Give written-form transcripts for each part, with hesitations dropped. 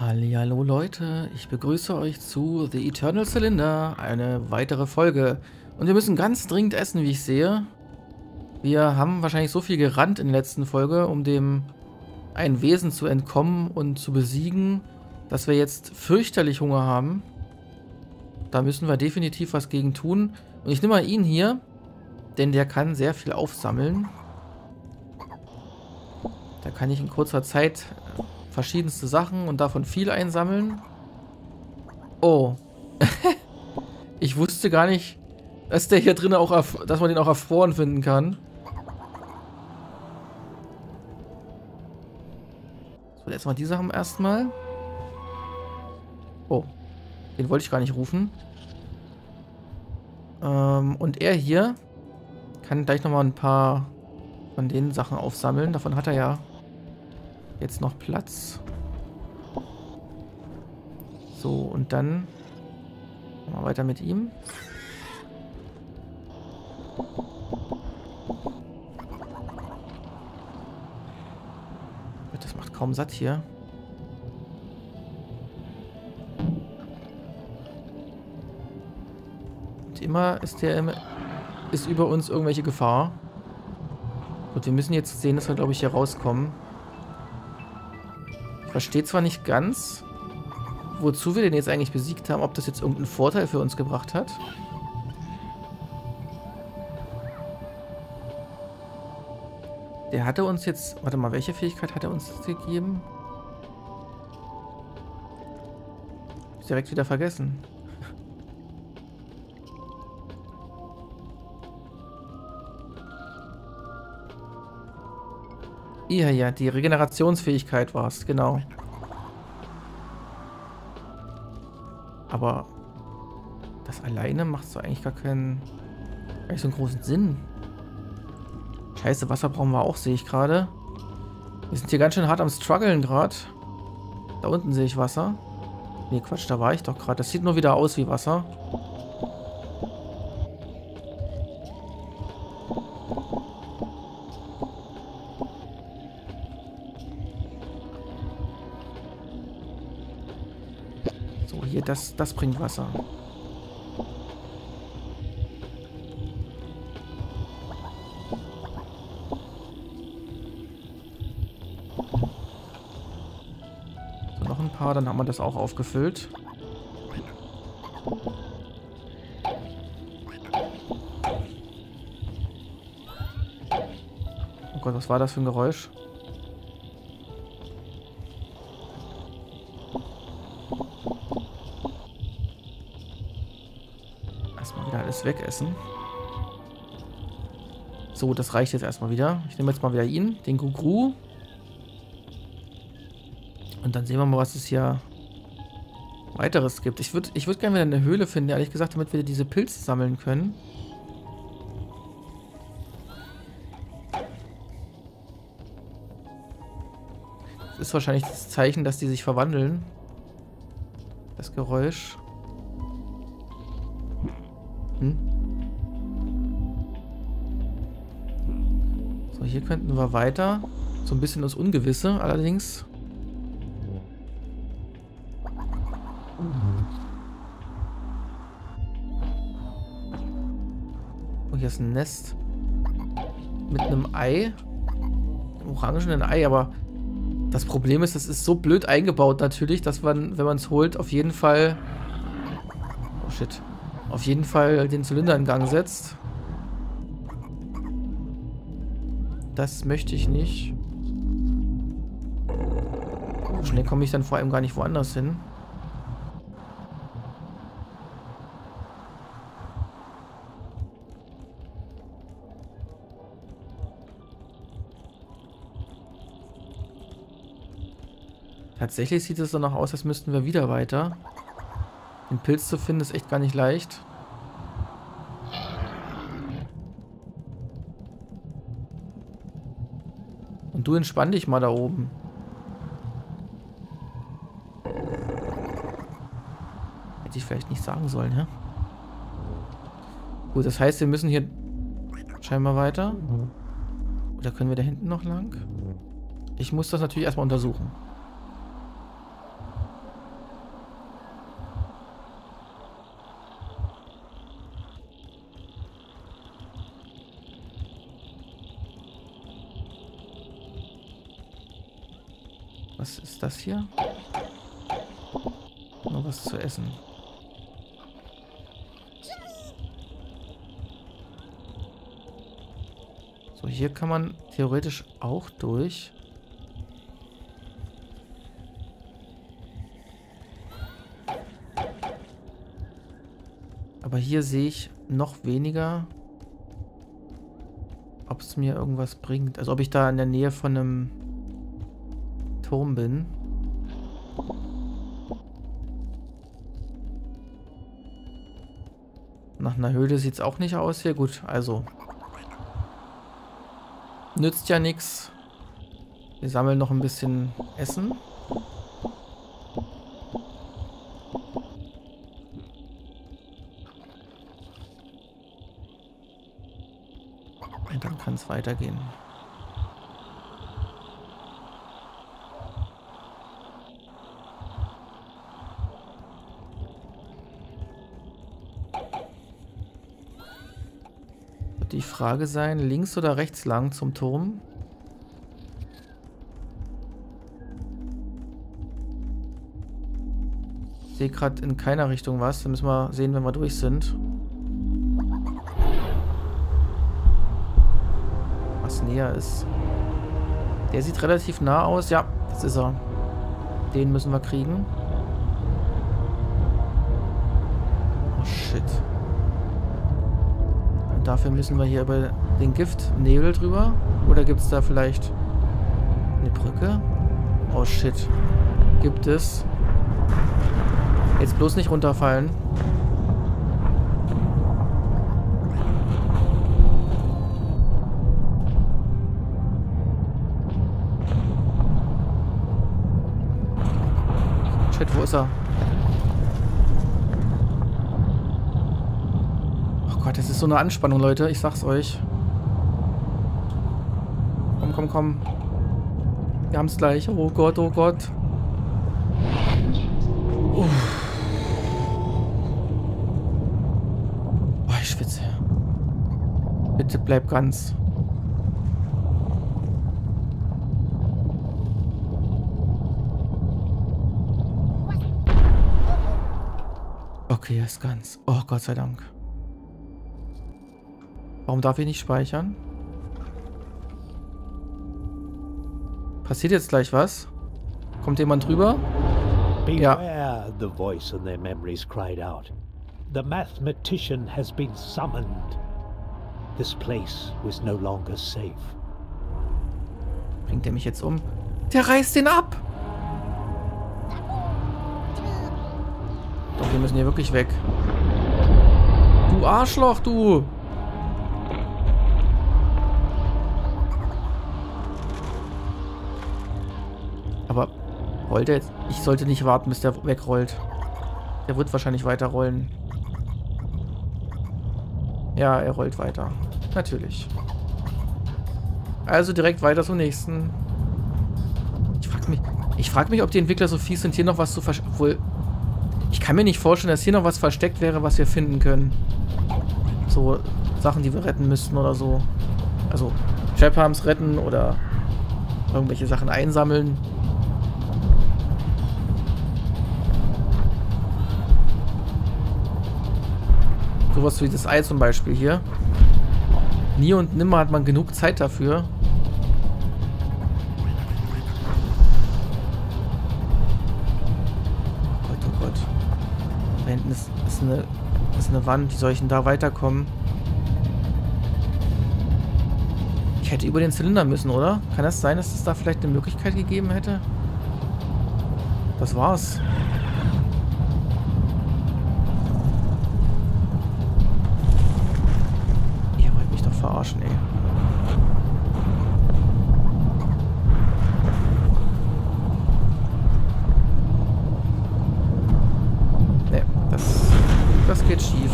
Hallihallo Leute, ich begrüße euch zu The Eternal Cylinder, eine weitere Folge. Und wir müssen ganz dringend essen, wie ich sehe. Wir haben wahrscheinlich so viel gerannt in der letzten Folge, um dem einen Wesen zu entkommen und zu besiegen, dass wir jetzt fürchterlich Hunger haben. Da müssen wir definitiv was gegen tun. Und ich nehme mal ihn hier, denn der kann sehr viel aufsammeln. Da kann ich in kurzer Zeit verschiedenste Sachen und davon viel einsammeln. Oh. Ich wusste gar nicht, dass der hier drin auch, dass man den auch erfroren finden kann. So, jetzt mal die Sachen erstmal. Oh. Den wollte ich gar nicht rufen. Und er hier kann gleich nochmal ein paar von den Sachen aufsammeln. Davon hat er ja jetzt noch Platz. So, und dann mal weiter mit ihm. Das macht kaum satt hier. Und immer ist über uns irgendwelche Gefahr. Gut, wir müssen jetzt sehen, dass wir, glaube ich, hier rauskommen. Ich verstehe zwar nicht ganz, wozu wir den jetzt eigentlich besiegt haben, ob das jetzt irgendeinen Vorteil für uns gebracht hat. Der hatte uns jetzt... Warte mal, welche Fähigkeit hat er uns gegeben? Ist direkt wieder vergessen. Ja, die Regenerationsfähigkeit war es, genau. Aber das alleine macht so eigentlich gar keinen so einen großen Sinn. Scheiße, Wasser brauchen wir auch, sehe ich gerade. Wir sind hier ganz schön hart am struggeln gerade. Da unten sehe ich Wasser. Nee, Quatsch, da war ich doch gerade. Das sieht nur wieder aus wie Wasser. So, hier, das bringt Wasser. So, noch ein paar, dann haben wir das auch aufgefüllt. Oh Gott, was war das für ein Geräusch? Erstmal wieder alles wegessen. So, das reicht jetzt erstmal wieder. Ich nehme jetzt mal wieder ihn, den Gugru. Und dann sehen wir mal, was es hier weiteres gibt. Ich würd gerne wieder eine Höhle finden, ehrlich gesagt, damit wir diese Pilze sammeln können. Das ist wahrscheinlich das Zeichen, dass die sich verwandeln. Das Geräusch. So, hier könnten wir weiter. So ein bisschen ins Ungewisse, allerdings. Oh, hier ist ein Nest. Mit einem Ei. Einem orangenen Ei, aber das Problem ist, das ist so blöd eingebaut natürlich, dass man, wenn man es holt, auf jeden Fall... Oh shit. Auf jeden Fall den Zylinder in Gang setzt. Das möchte ich nicht. So schnell komme ich dann vor allem gar nicht woanders hin. Tatsächlich sieht es danach aus, als müssten wir wieder weiter. Den Pilz zu finden ist echt gar nicht leicht. Und du entspann dich mal da oben. Hätte ich vielleicht nicht sagen sollen, ja? Gut, das heißt, wir müssen hier scheinbar weiter. Oder können wir da hinten noch lang? Ich muss das natürlich erstmal untersuchen. Was ist das hier? Noch was zu essen. So, hier kann man theoretisch auch durch. Aber hier sehe ich noch weniger, ob es mir irgendwas bringt. Also ob ich da in der Nähe von einem Turm bin. Nach einer Höhle sieht es auch nicht aus hier. Gut, also nützt ja nichts. Wir sammeln noch ein bisschen Essen. Und dann kann es weitergehen. Wird die Frage sein, links oder rechts lang zum Turm? Ich sehe gerade in keiner Richtung was. Da müssen wir sehen, wenn wir durch sind. Was näher ist. Der sieht relativ nah aus. Ja, das ist er. Den müssen wir kriegen. Oh shit. Und dafür müssen wir hier über den Giftnebel drüber. Oder gibt es da vielleicht eine Brücke? Oh shit. Gibt es. Jetzt bloß nicht runterfallen. Shit, wo ist er? Oh Gott, das ist so eine Anspannung, Leute. Ich sag's euch. Komm, komm, komm. Wir haben's gleich. Oh Gott, oh Gott. Uff. Oh, ich schwitze. Bitte bleib ganz. Okay, er ist ganz. Oh, Gott sei Dank. Warum darf ich nicht speichern? Passiert jetzt gleich was? Kommt jemand drüber? Beware, the voice in their memories cried out. The mathematician has been summoned. This place was no longer safe. Bringt er mich jetzt um? Der reißt den ab! Doch, wir müssen hier wirklich weg. Du Arschloch, du! Aber rollt er jetzt? Ich sollte nicht warten, bis der wegrollt. Der wird wahrscheinlich weiter rollen. Ja, er rollt weiter. Natürlich. Also direkt weiter zum nächsten. Ich frag mich, ob die Entwickler so fies sind, hier noch was zu verstecken. Ich kann mir nicht vorstellen, dass hier noch was versteckt wäre, was wir finden können. So Sachen, die wir retten müssten oder so. Also Shepharms retten oder irgendwelche Sachen einsammeln. Sowas wie das Ei zum Beispiel hier. Nie und nimmer hat man genug Zeit dafür. Oh Gott, oh Gott. Da hinten ist eine Wand. Wie soll ich denn da weiterkommen? Ich hätte über den Zylinder müssen, oder? Kann das sein, dass es da vielleicht eine Möglichkeit gegeben hätte? Das war's. Verarschen, ey. Ne, das geht schief.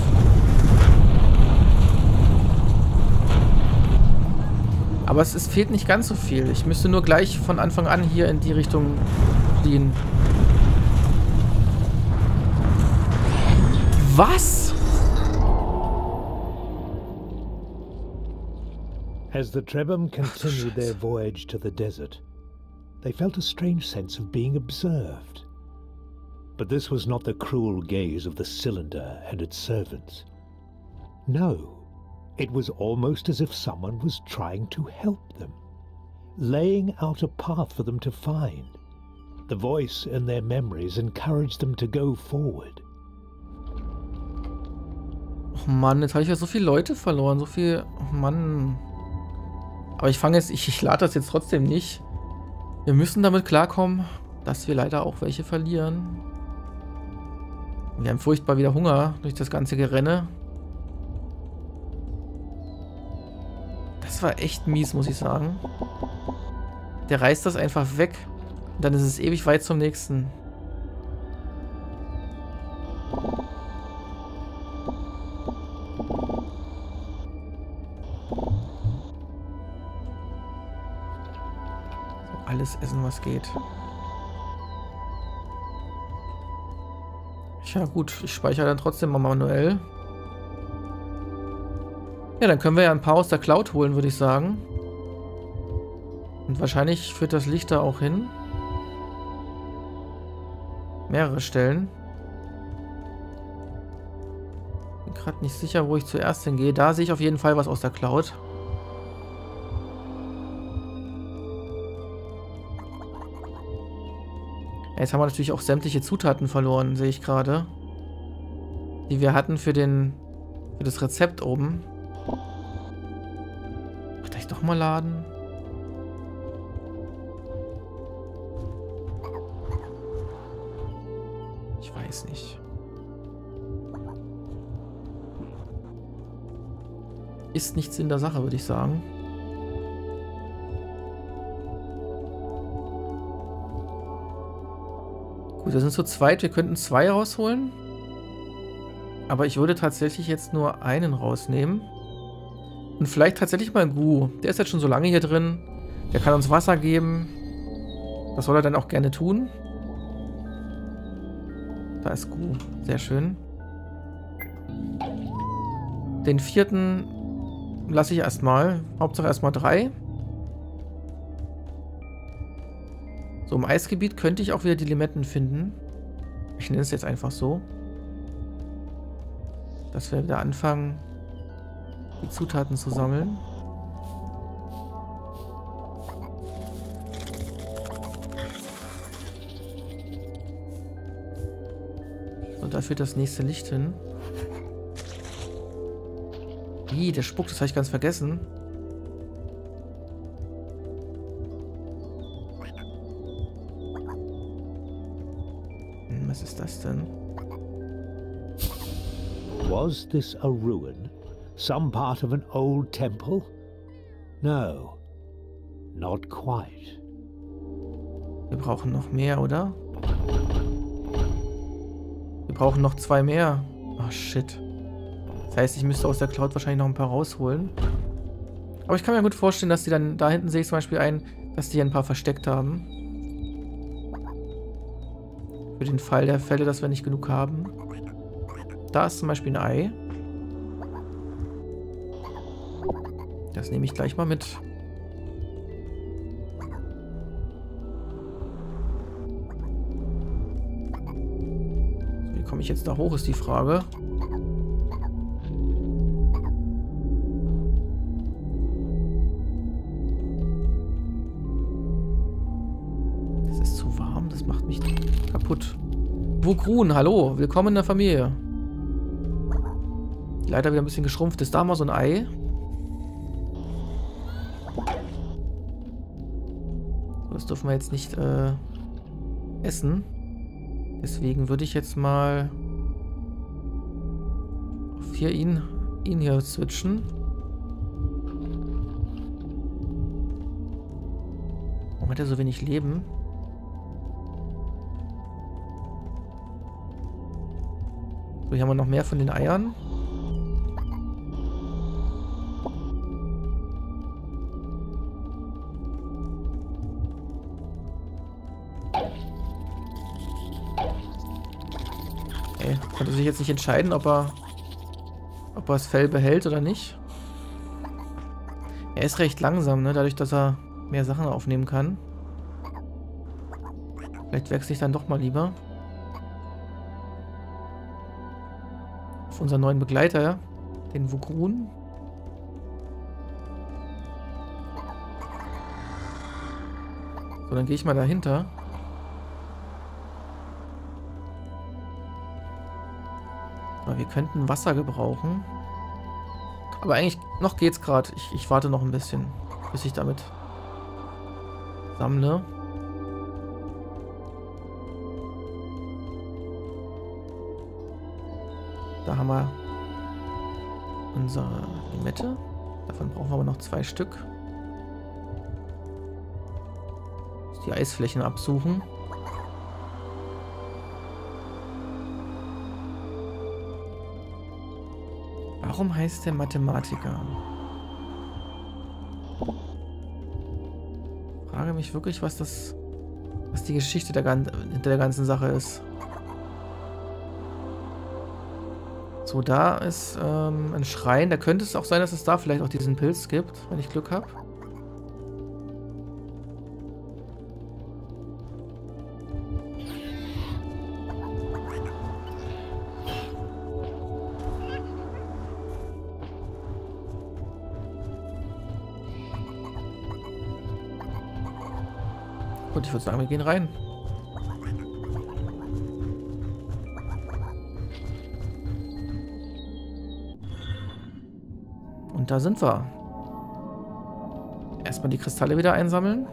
Aber es fehlt nicht ganz so viel. Ich müsste nur gleich von Anfang an hier in die Richtung fliehen. Was? As the Trebhum continued their voyage to the desert, they felt a strange sense of being observed. But this was not the cruel gaze of the cylinder and its servants. No, it was almost as if someone was trying to help them, laying out a path for them to find. The voice in their memories encouraged them to go forward. Oh Mann, jetzt habe ich ja so viele Leute verloren, so viel... Oh Mann. Aber ich lade das jetzt trotzdem nicht. Wir müssen damit klarkommen, dass wir leider auch welche verlieren. Wir haben furchtbar wieder Hunger durch das ganze Gerenne. Das war echt mies, muss ich sagen. Der reißt das einfach weg. Und dann ist es ewig weit zum nächsten. So, alles essen, was geht. Ja gut, ich speichere dann trotzdem mal manuell. Ja, dann können wir ja ein paar aus der Cloud holen, würde ich sagen. Und wahrscheinlich führt das Licht da auch hin. Mehrere Stellen. Bin gerade nicht sicher, wo ich zuerst hingehe. Da sehe ich auf jeden Fall was aus der Cloud. Jetzt haben wir natürlich auch sämtliche Zutaten verloren, sehe ich gerade. Die wir hatten für das Rezept oben. Ach, da ich doch mal laden. Ich weiß nicht. Ist nichts in der Sache, würde ich sagen. Gut, wir sind zu zweit. Wir könnten 2 rausholen. Aber ich würde tatsächlich jetzt nur einen rausnehmen. Und vielleicht tatsächlich mal Gu. Der ist jetzt schon so lange hier drin. Der kann uns Wasser geben. Das soll er dann auch gerne tun. Da ist Gu. Sehr schön. Den 4. lasse ich erstmal. Hauptsache erstmal 3. So, im Eisgebiet könnte ich auch wieder die Limetten finden. Ich nenne es jetzt einfach so. Dass wir wieder anfangen, die Zutaten zu sammeln. Und da führt das nächste Licht hin. Wie, der spuckt, das habe ich ganz vergessen. Was ist das denn? Was this a ruin? Some part of an old temple? No, not quite. Wir brauchen noch mehr, oder? Wir brauchen noch 2 mehr. Oh, shit. Das heißt, ich müsste aus der Cloud wahrscheinlich noch ein paar rausholen. Aber ich kann mir gut vorstellen, dass die dann... Da hinten sehe ich zum Beispiel dass die ein paar versteckt haben. Für den Fall der Fälle, dass wir nicht genug haben. Da ist zum Beispiel ein Ei. Das nehme ich gleich mal mit. So, wie komme ich jetzt da hoch, ist die Frage. Das ist zu warm, das macht mich kaputt. Wugrun, hallo, willkommen in der Familie. Leider wieder ein bisschen geschrumpft. Ist da mal so ein Ei? So, das dürfen wir jetzt nicht essen. Deswegen würde ich jetzt mal auf hier ihn hier switchen. Warum hat er so wenig Leben? So, hier haben wir noch mehr von den Eiern. Konnte sich jetzt nicht entscheiden, ob er das Fell behält oder nicht. Er ist recht langsam, ne? Dadurch, dass er mehr Sachen aufnehmen kann. Vielleicht wechsle ich dann doch mal lieber auf unseren neuen Begleiter, den Vugrun. So, dann gehe ich mal dahinter. Aber wir könnten Wasser gebrauchen. Aber eigentlich, noch geht's gerade. Ich warte noch ein bisschen, bis ich damit sammle. Da haben wir unsere Limette. Davon brauchen wir aber noch 2 Stück. Die Eisflächen absuchen. Warum heißt der Mathematiker? Ich frage mich wirklich, was die Geschichte hinter der ganzen Sache ist. So, da ist ein Schrein. Da könnte es auch sein, dass es da vielleicht auch diesen Pilz gibt, wenn ich Glück habe. Gut, ich würde sagen, wir gehen rein. Und da sind wir. Erstmal die Kristalle wieder einsammeln.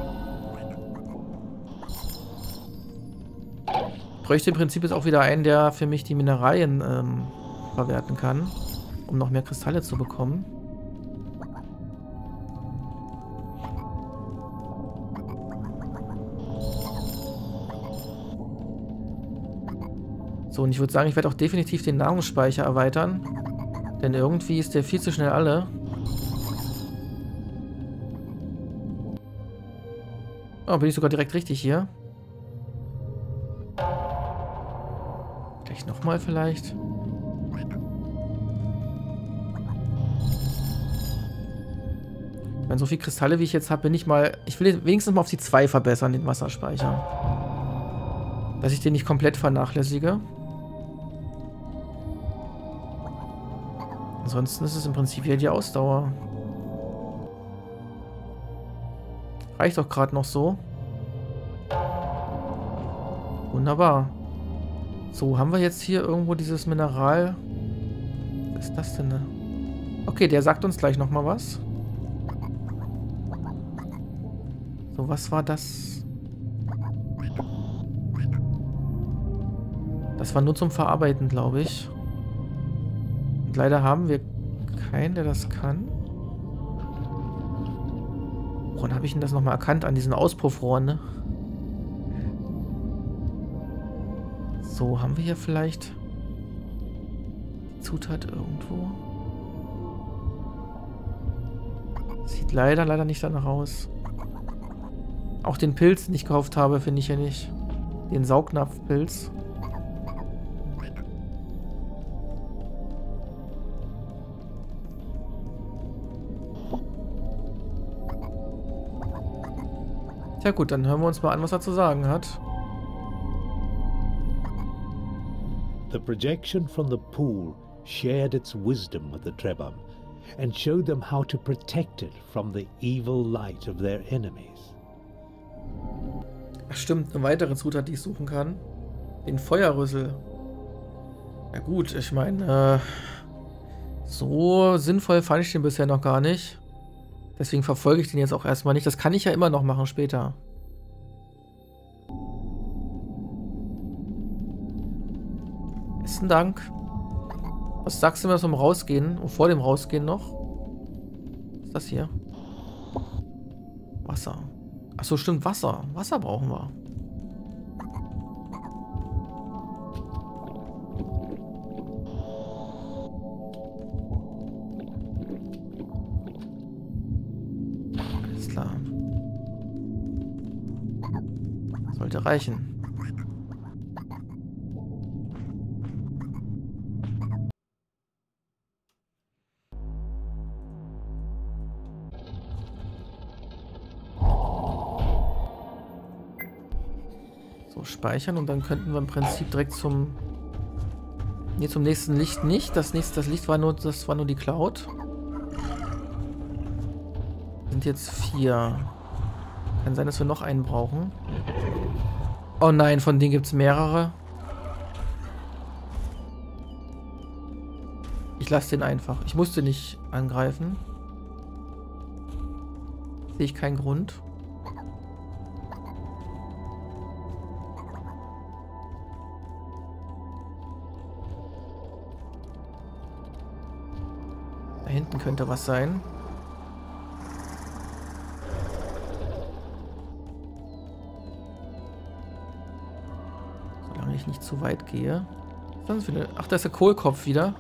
Ich bräuchte im Prinzip jetzt auch wieder einen, der für mich die Mineralien verwerten kann, um noch mehr Kristalle zu bekommen. So, und ich würde sagen, ich werde auch definitiv den Nahrungsspeicher erweitern. Denn irgendwie ist der viel zu schnell alle. Oh, bin ich sogar direkt richtig hier. Gleich nochmal vielleicht. Ich meine, so viele Kristalle, wie ich jetzt habe, bin ich mal... Ich will wenigstens mal auf die 2 verbessern, den Wasserspeicher. Dass ich den nicht komplett vernachlässige. Ansonsten ist es im Prinzip wieder die Ausdauer. Reicht doch gerade noch so. Wunderbar. So, haben wir jetzt hier irgendwo dieses Mineral? Was ist das denn? Okay, der sagt uns gleich nochmal was. So, was war das? Das war nur zum Verarbeiten, glaube ich. Und leider haben wir keinen, der das kann. Woran habe ich denn das nochmal erkannt? An diesen Auspuffrohren, ne? So, haben wir hier vielleicht die Zutat irgendwo? Sieht leider nicht danach aus. Auch den Pilz, den ich gekauft habe, finde ich ja nicht. Den Saugnapfpilz. Ja gut, dann hören wir uns mal an, was er zu sagen hat. The projection from the pool shared its wisdom with the Trebhum and showed them how to protect it from the evil light of their enemies. Ach stimmt, eine weitere Zutat, die ich suchen kann. Den Feuerrüssel. Ja gut, ich meine, so sinnvoll fand ich den bisher noch gar nicht. Deswegen verfolge ich den jetzt auch erstmal nicht. Das kann ich ja immer noch machen später. Besten Dank. Was sagst du mir zum Rausgehen? Und vor dem Rausgehen noch? Was ist das hier? Wasser. Achso, stimmt, Wasser. Wasser brauchen wir. Alles klar. Sollte reichen. So, speichern und dann könnten wir im Prinzip direkt zum... Ne, zum nächsten Licht nicht. Das Licht war nur, das war nur die Cloud. Sind jetzt 4. Kann sein, dass wir noch einen brauchen. Oh nein, von denen gibt es mehrere. Ich lasse den einfach. Ich musste nicht angreifen. Sehe ich keinen Grund. Da hinten könnte was sein. Solange ich nicht zu weit gehe. Was ist das für eine... Ach, da ist der Kohlkopf wieder.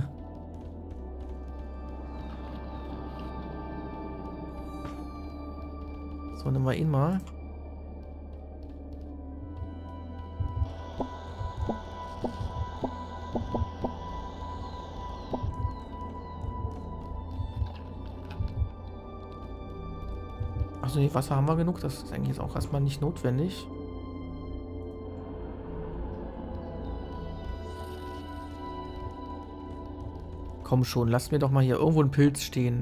So, nehmen wir ihn mal. Achso, nee, Wasser haben wir genug. Das ist eigentlich jetzt auch erstmal nicht notwendig. Komm schon, lass mir doch mal hier irgendwo einen Pilz stehen.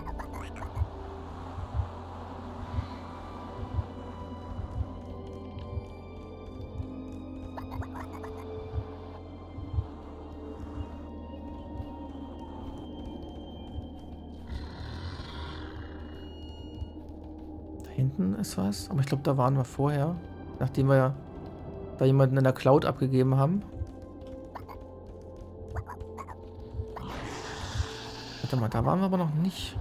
Hinten ist was, aber ich glaube, da waren wir vorher, nachdem wir ja da jemanden in der Cloud abgegeben haben. Warte mal, da waren wir aber noch nicht.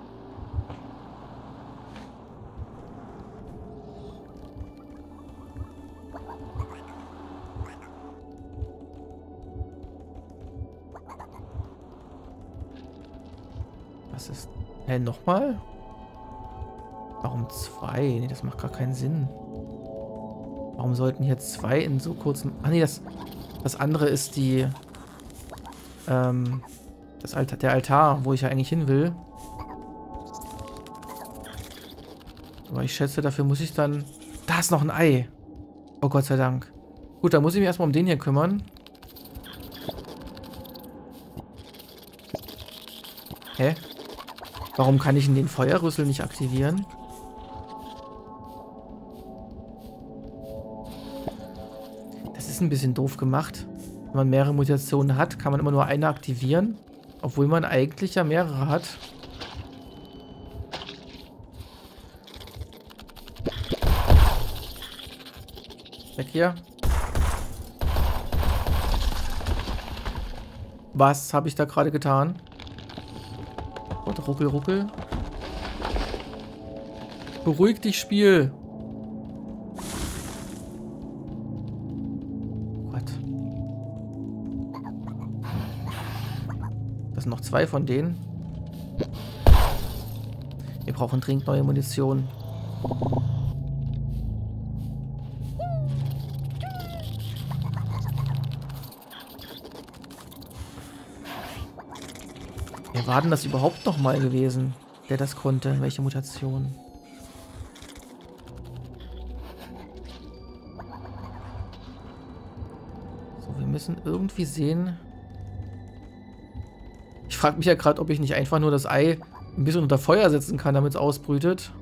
Was ist... nochmal? Warum 2? Nee, das macht gar keinen Sinn. Warum sollten hier 2 in so kurzem... Ah nee, das andere ist die... der Altar, wo ich ja eigentlich hin will. Aber ich schätze, dafür muss ich dann... Da ist noch ein Ei. Oh Gott sei Dank. Gut, dann muss ich mich erstmal um den hier kümmern. Hä? Warum kann ich denn den Feuerrüssel nicht aktivieren? Das ist ein bisschen doof gemacht. Wenn man mehrere Mutationen hat, kann man immer nur eine aktivieren. Obwohl man eigentlich ja mehrere hat. Weg hier. Was habe ich da gerade getan? Und ruckel, ruckel. Beruhig dich, Spiel. Gott. Das sind noch 2 von denen. Wir brauchen dringend neue Munition. Wer war denn das überhaupt noch mal gewesen, der das konnte? Welche Mutation? So, wir müssen irgendwie sehen. Ich frage mich ja gerade, ob ich nicht einfach nur das Ei ein bisschen unter Feuer setzen kann, damit es ausbrütet.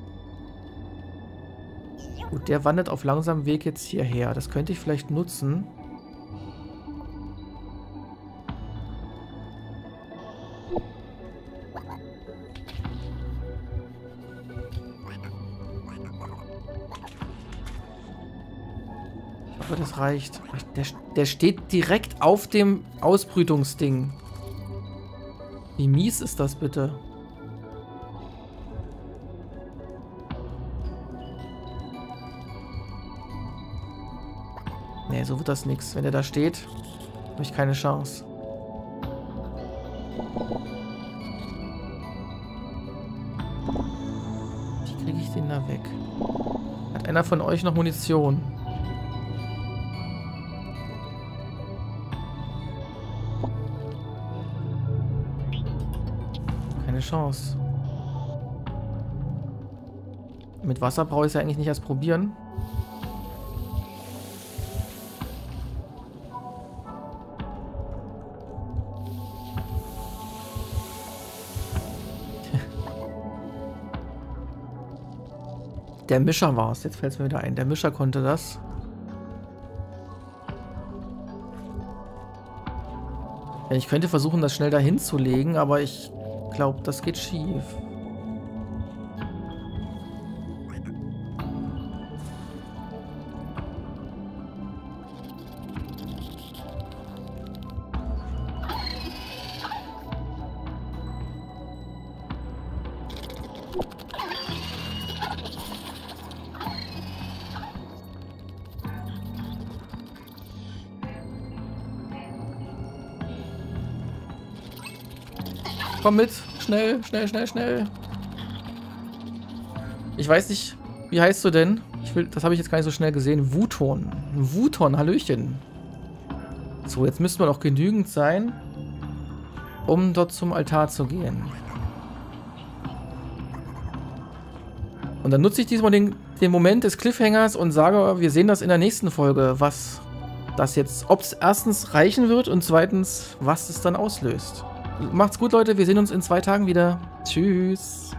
Gut, der wandert auf langsamem Weg jetzt hierher. Das könnte ich vielleicht nutzen. Ich hoffe, das reicht. Der steht direkt auf dem Ausbrütungsding. Wie mies ist das bitte? Nee, so wird das nichts. Wenn der da steht, habe ich keine Chance. Wie kriege ich den da weg? Hat einer von euch noch Munition? Keine Chance. Mit Wasser brauche ich es ja eigentlich nicht erst probieren. Der Mischer war es. Jetzt fällt es mir wieder ein. Der Mischer konnte das. Ja, ich könnte versuchen, das schnell dahin zu legen, aber ich glaube, das geht schief. Komm mit. Schnell, schnell, schnell, schnell. Ich weiß nicht, wie heißt du denn? Das habe ich jetzt gar nicht so schnell gesehen. Wuton. Wuton, Hallöchen. So, jetzt müsste man auch genügend sein, um dort zum Altar zu gehen. Und dann nutze ich diesmal den Moment des Cliffhangers und sage, wir sehen das in der nächsten Folge, was das jetzt, ob es erstens reichen wird und zweitens, was es dann auslöst. Macht's gut, Leute. Wir sehen uns in 2 Tagen wieder. Tschüss.